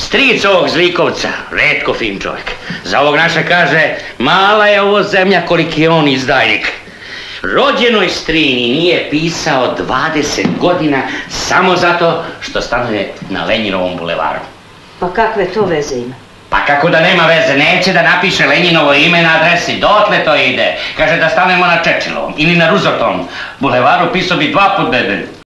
Stric ovog Zlikovca, retko fin čovjek. Za ovog naša kaže, mala je ovo zemlja koliki je on izdajnik. Rođenoj strini nije pisao 20 godina samo zato što stanuje na Lenjinovom bulevaru. Pa kakve to veze ima? Pa kako da nema veze, neće da napiše Lenjinovo ime na adresi, dotle to ide. Kaže da stanemo na Čečilovom ili na Ruzotovom bulevaru, pisao bi 2 put debelj.